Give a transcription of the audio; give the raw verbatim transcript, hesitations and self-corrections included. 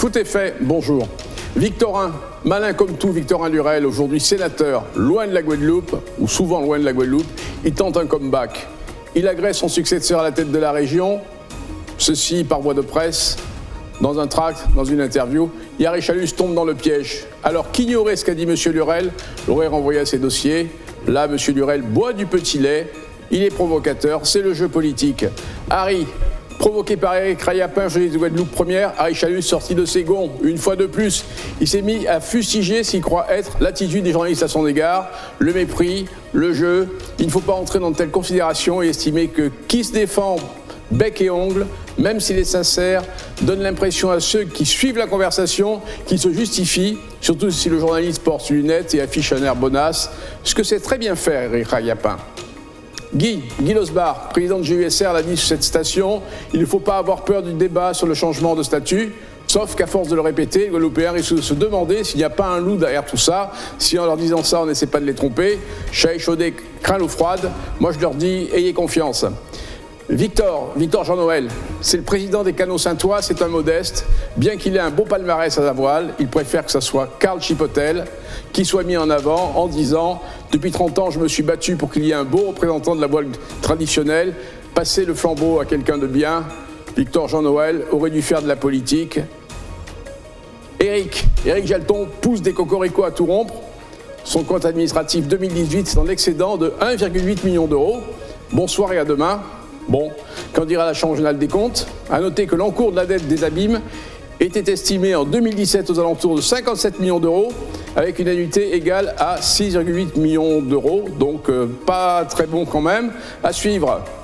Foot est fait, bonjour. Victorin, malin comme tout, Victorin Lurel, aujourd'hui sénateur, loin de la Guadeloupe, ou souvent loin de la Guadeloupe, il tente un comeback. Il agresse son successeur à la tête de la région, ceci par voie de presse, dans un tract, dans une interview. Yari Chalus tombe dans le piège. Alors qu'ignorer ce qu'a dit M. Lurel l'aurait renvoyé à ses dossiers. Là, M. Lurel boit du petit lait, il est provocateur, c'est le jeu politique. Harry, provoqué par Éric Rayapin, journaliste de Guadeloupe Première, Harry Chalus sorti de ses gonds, une fois de plus. Il s'est mis à fustiger ce qu'il croit être l'attitude des journalistes à son égard, le mépris, le jeu. Il ne faut pas entrer dans de telles considérations et estimer que qui se défend bec et ongle, même s'il est sincère, donne l'impression à ceux qui suivent la conversation qu'il se justifie, surtout si le journaliste porte une lunette et affiche un air bonasse, ce que c'est très bien faire, Éric Rayapin. Guy, Guy Losbar, président de G U S R, l'a dit sur cette station, il ne faut pas avoir peur du débat sur le changement de statut, sauf qu'à force de le répéter, les Guadeloupéens risquent de se demander s'il n'y a pas un loup derrière tout ça, si en leur disant ça, on n'essaie pas de les tromper. Chat échaudé craint l'eau froide, moi je leur dis, ayez confiance. Victor, Victor Jean-Noël, c'est le président des Canaux Saintois, c'est un modeste. Bien qu'il ait un beau palmarès à la voile, il préfère que ce soit Karl Chipotel qui soit mis en avant en disant « Depuis trente ans, je me suis battu pour qu'il y ait un beau représentant de la voile traditionnelle. Passer le flambeau à quelqu'un de bien. Victor Jean-Noël aurait dû faire de la politique. » Éric, Éric Jalton pousse des cocoricots à tout rompre. Son compte administratif deux mille dix-huit, c'est en excédent de un virgule huit million d'euros. Bonsoir et à demain. Bon, qu'en dira la Chambre régionale des comptes? À noter que l'encours de la dette des abîmes était estimé en deux mille dix-sept aux alentours de cinquante-sept millions d'euros, avec une annuité égale à six virgule huit millions d'euros, donc euh, pas très bon quand même. À suivre.